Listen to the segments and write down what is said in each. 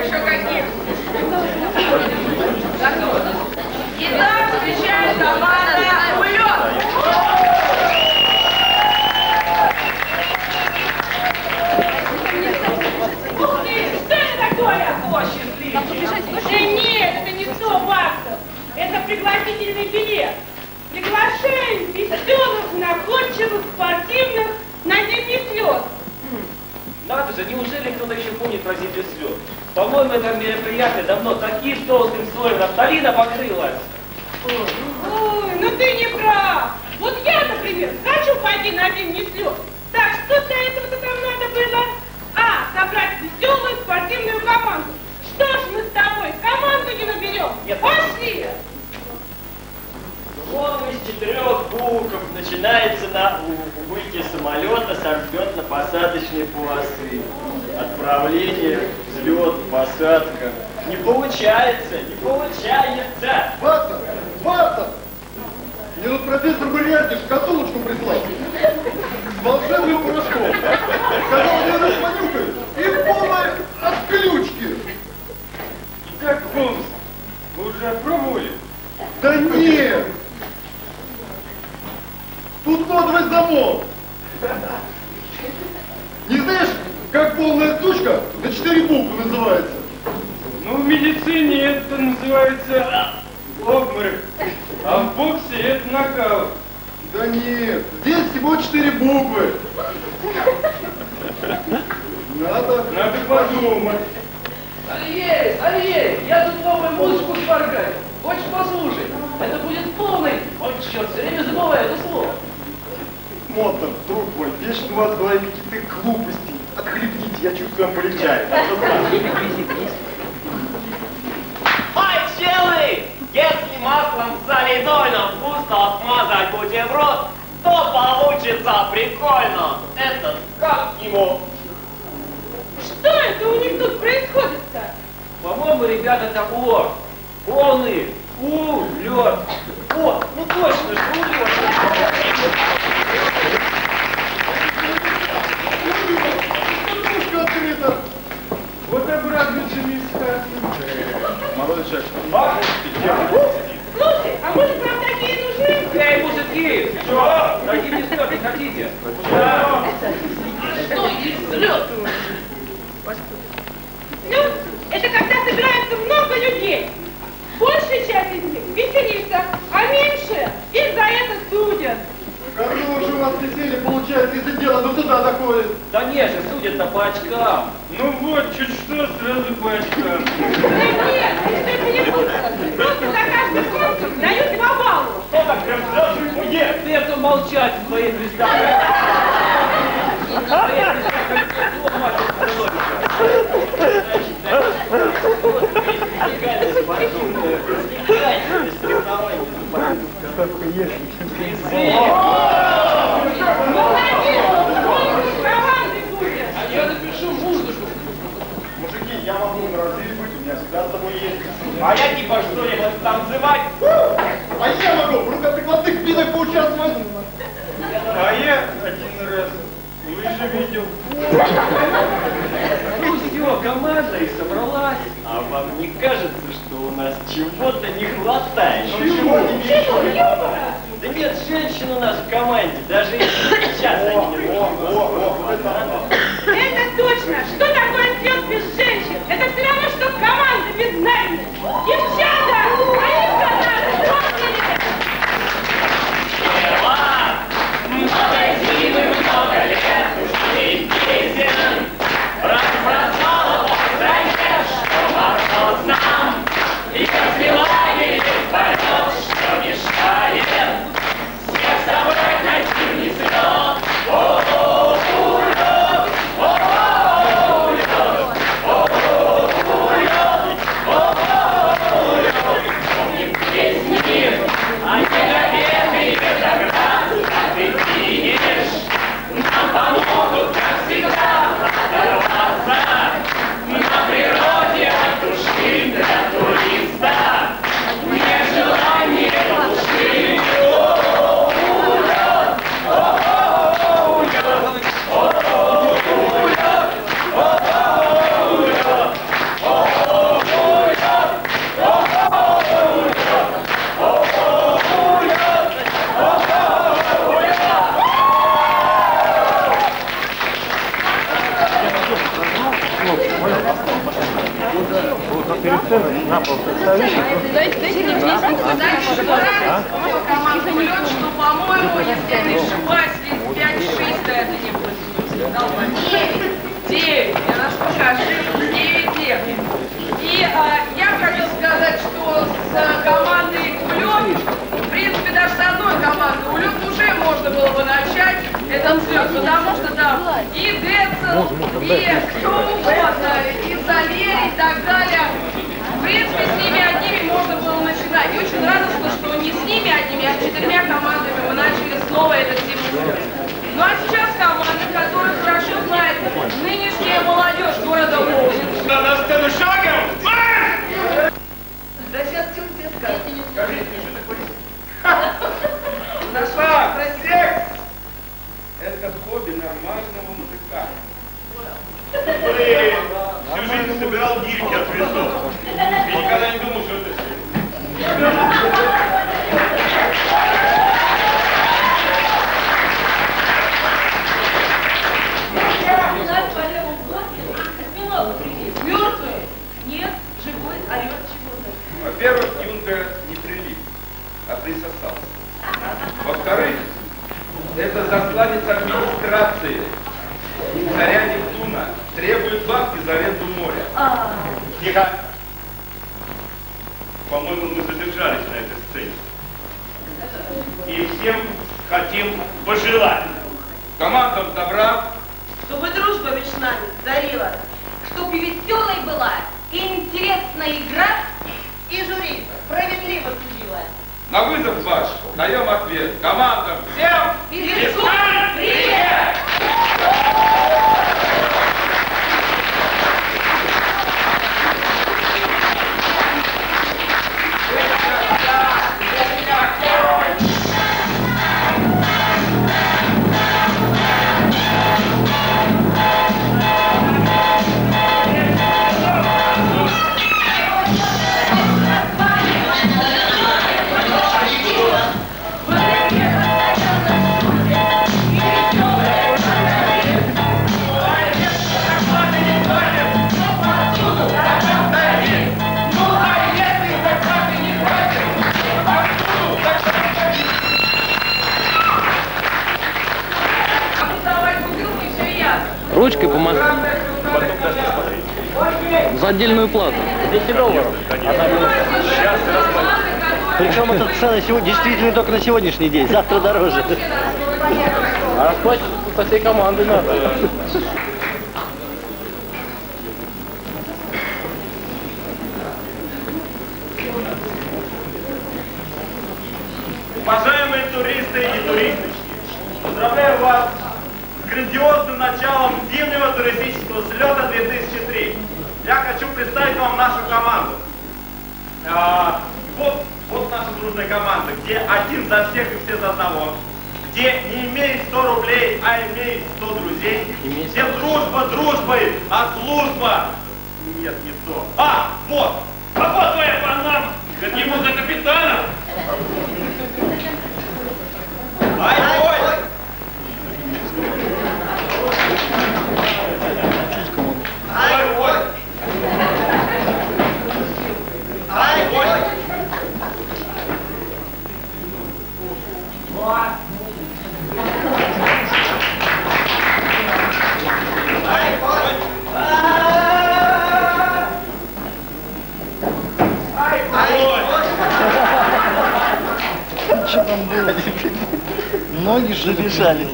еще каких. Итак, встречает команда «Улет». Ух ты, что это такое? О, счастливчик. Да нет, это не 100 баксов. Это пригласительный билет. Приглашаем веселых, находчивых, спортивных на зимний слет. Надо же, неужели кто-то еще помнит про зимний слет? По-моему, это мероприятие давно таким толстым слоем нафталина покрылось. Ой, ну ты не прав. Вот я, например, хочу пойти на зимний слет. Так, что для этого-то там надо было? Собрать веселую спортивную команду. Что ж мы с тобой команду не наберем? Нет, пошли! Он из 4 букв начинается на убытие самолета со взлетно-посадочной полосы. Отправление, взлет, посадка. Не получается, не получается. Ватсон! Мне тут профессор Бурятин шкатулочку прислал. С волшебным порошком. Сказал, мне надо понюхать. И полная от ключки. Как Холмс? Вы уже опробовали? Да нет! Тут кодовый замок. Не знаешь, как полная сучка на 4 буквы называется? Ну, в медицине это называется обморок, а в боксе это нокаут. Да нет, здесь всего 4 буквы. Надо подумать. Алией, я тут новую музыку шваргаю. Хочешь послушать? Это будет полный. Ой, черт, все время забываю это слово. Моттер, друг мой, вечно у вас в голове какие-то глупости. Отхлебните, я чувствую, вам полегчает. Ай, челы! Если маслом солидольным вкусно отмазать бутерброд, то получится прикольно. Это как его? Что это у них тут происходит-то? По-моему, ребята, такого полный улет. О, ну точно же, улет. Вот обрадуется места. Молодой человек. Слушай, а может нам такие нужны? Эй, мужики! Что? Такие не слет, не хотите? А что есть взлет? Слет – это когда собирается много людей. Большая часть из них веселится, а меньшая их за это судят. Какое же у вас веселье получается, если дело до суда доходит? Да не же, судят-то по очкам. Ну вот, чуть что, сразу по очкам. Да нет, это не шутка. Просто за каждый конкурс дают 2 балла. Что так прям сразу ему Ты это молчать в твоей представлении. Я напишу музыку. Мужики, я могу на разрыв быть, у меня всегда с собой есть. А я типа что-нибудь танцевать? А я могу в рукоприкладных видах поучаствовать. А я один раз лыжи видел. Ну все, команда и собралась. А вам не кажется, что у нас чего-то не хватает? Чего? Да нет, женщин у нас в команде, даже если сейчас они не Это точно. Что такое слет без женщин? Это все равно, что команда без знаний. Девчата, они за нас помнили. Много зимы, много лет, и песен. Разбросала знаешь, что мороз нам, и развивает полет, что мешает. Всех собрать на зимний слет. О-о-о, улет, о-о-о, улет, о-о-о. Команда «Улет», что, по-моему, если я не ошибаюсь, 5-6 до этого не было. 9. Я наш покажу. 9. И я хотел сказать, что с командой «Улет», в принципе, даже с одной командой «Улет» уже можно было бы начать этот взлет, потому что там и Децл, и кто угодно, и Залер, и так далее. В принципе, с ними одними можно было начинать. И очень радостно, что не с ними одними, а с 4 командами мы начали снова этот зимний. Ну а сейчас команда, которая хорошо знает нынешняя молодежь города Волжск. На сцену шагом! Да сейчас что тебе скажут? Скажите мне, что такое? Нашла! Секс! Это хобби нормального мужика. Блин, всю жизнь собирал гирьки от весов. И никогда не думал, что это секс. Мертвый? Нет, живой, орет чего-то. Во-первых, Юнга не прилип, а присосался. Во-вторых, это засланец администрации. Царя Нептуна требует бабки за аренду моря. Тихо! По-моему, мы задержались на этой сцене. И всем хотим пожелать командам добра, Чтобы дружба между нами дарила, Чтоб и веселой была, и интересная игра, и жюри справедливо судила. на вызов ваш даем ответ. Командам всем Физкульт, привет! Ручкой помахай. За отдельную плату. 10 долларов. Причем эта цена действительно только на сегодняшний день, завтра дороже. А расплачиваться со всей командой надо. Уважаемые туристы и туристочки, поздравляю вас с грандиозным началом зимнего туристического слета 2003. Я хочу представить вам нашу команду. Вот наша дружная команда, где один за всех и все за одного, где не имеет 100 рублей, а имеет 100 друзей, где дружба дружбой, а служба... Нет, не то. Вот! А вот твоя панама! Это ему за капитана! Ай-ой! Ай-ой! Ай-ой! Что там было? Ноги забежались.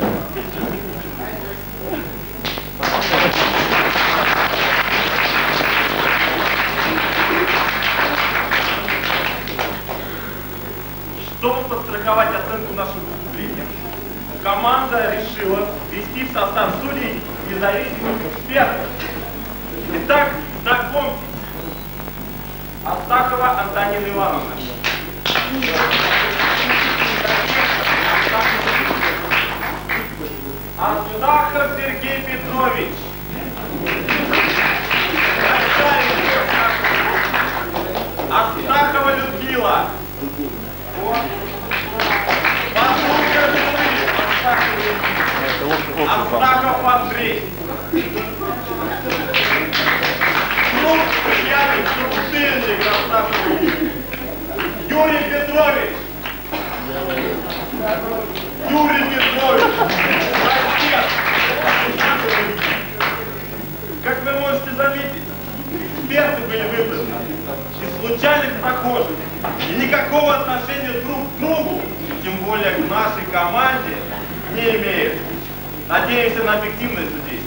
Чтобы подстраховать оценку нашего выступления, команда решила ввести в состав судей независимых экспертов. Итак, знакомьтесь. Астахова Антонина Ивановна. Астахов Сергей Петрович. Астахова Людмила. Астахов Андрей. Юрий Петрович! Юрий Петрович! Отец! Как вы можете заметить, эксперты были выбраны из случайных прохожих и никакого отношения друг к другу, тем более к нашей команде, не имеют. Надеемся на объективное судейство.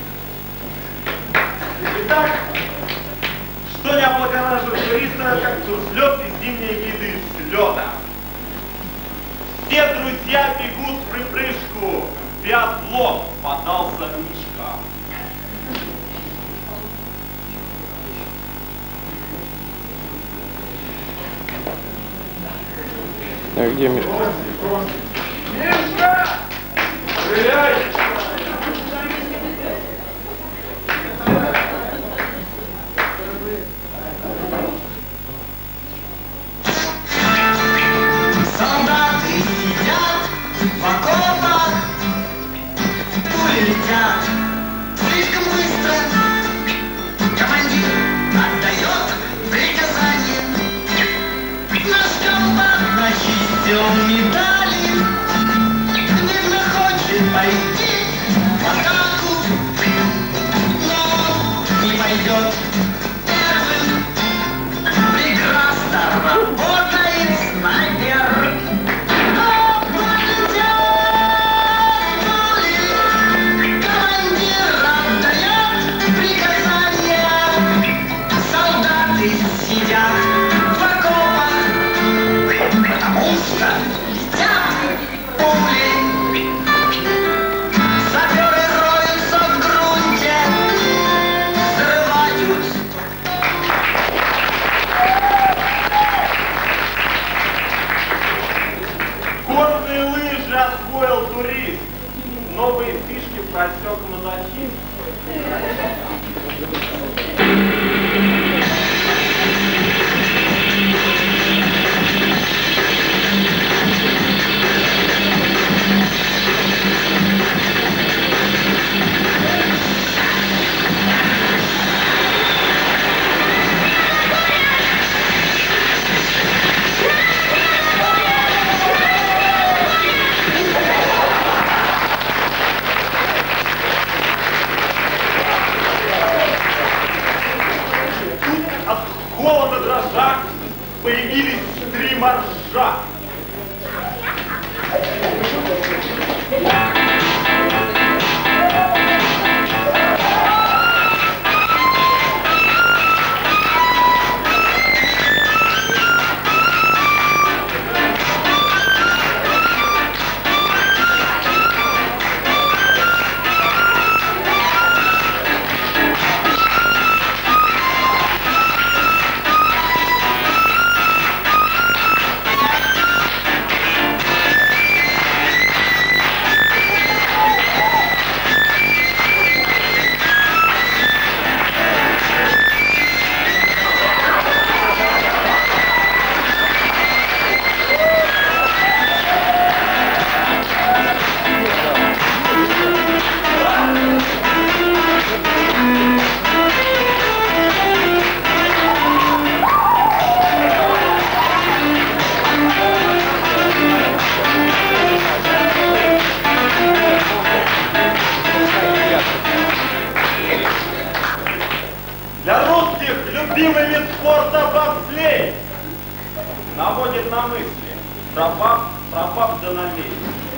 Итак, что не облагораживает туриста, как турслет и зимние виды слета. Все друзья бегут в припрыжку. В биатлон подался Мишка. А где Мишка? Мишка! Стреляй! Солдаты сидят в окопах, пули летят слишком быстро. Командир отдает приказание. Наш комбат начистил медали. Видно, хочет пойти в атаку, но не пойдет первым. Прекрасно работает снайпер. Но полетят пули. Командир отдает приказания. Солдаты сидят в окопах, потому что летят пули. Саперы роются в грунте, взрывают. Горные лыжи освоил турист. Новые фишки просек мазохист. От холода дрожа появились 3 моржа. Для русских любимый вид спорта бобслей. Наводит на мысли. Про баб да налей.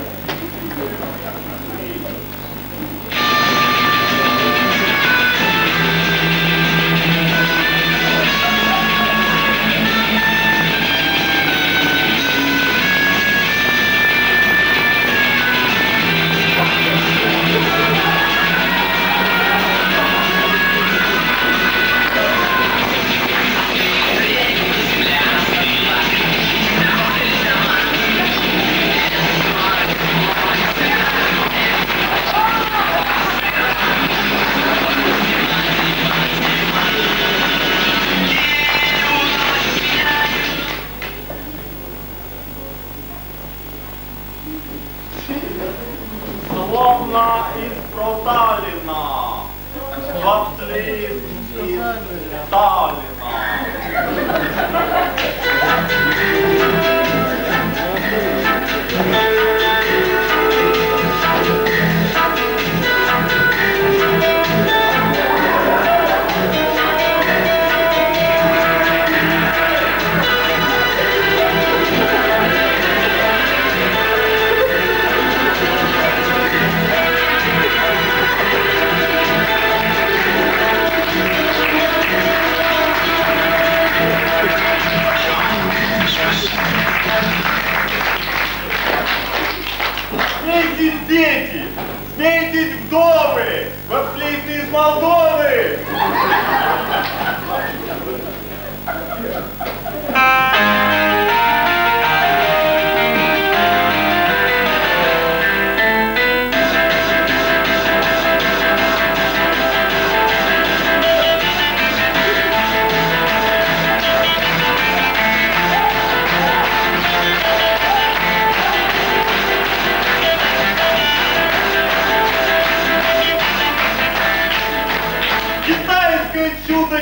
Словно из Проталина, бобслей из Сталина.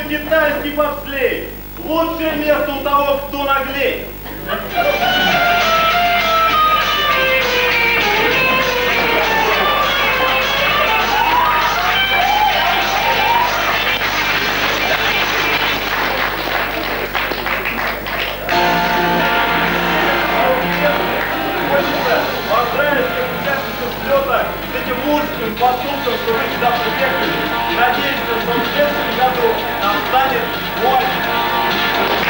китайский бобслей. Лучшее место у того, кто наглей. Поздравить всех участников взлета с этим мужским поступком, что вы сюда приехали. И надеюсь, что в следующем году нам станет больше.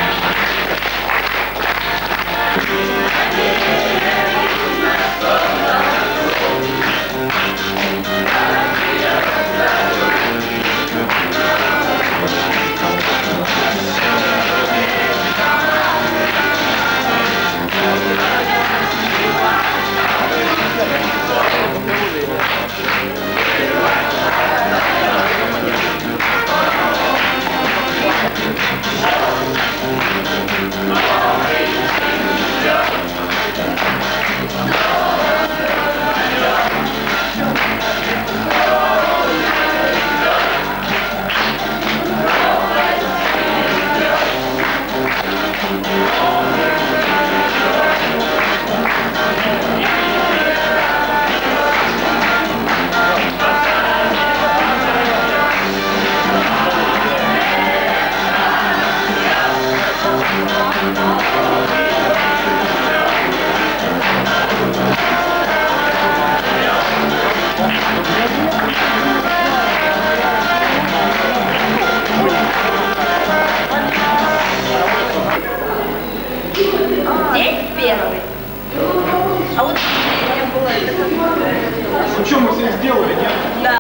Здесь первый. А вот не было. Ну что, мы все сделали, нет? Да.